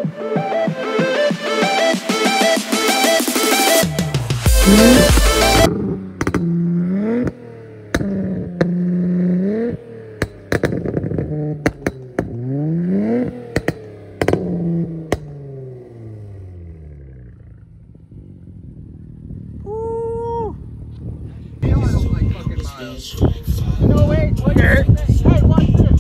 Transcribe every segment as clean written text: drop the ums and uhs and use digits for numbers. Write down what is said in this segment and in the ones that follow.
No, wait, wait. Hey, watch this.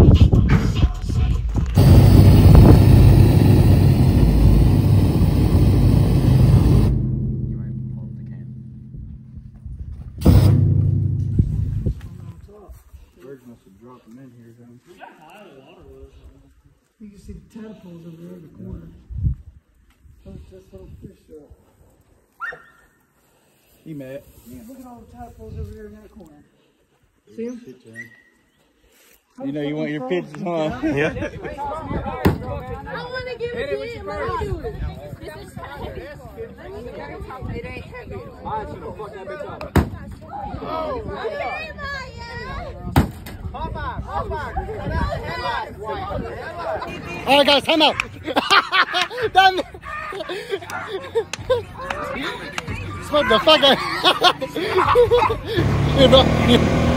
Birds must have dropped them in here, then. You can see the tadpoles over there in the corner. Look at this little fish there. He met. Yeah, look at all the tadpoles over there in that corner. See him? You know you want your pictures, huh? Yeah. I want to give it to him. Let me do it. This is heavy. It ain't heavy. Alright, so fuck that bitch up. Oh, Alright guys, time out. Done. Smoke the fuck out. Here, bro. Here.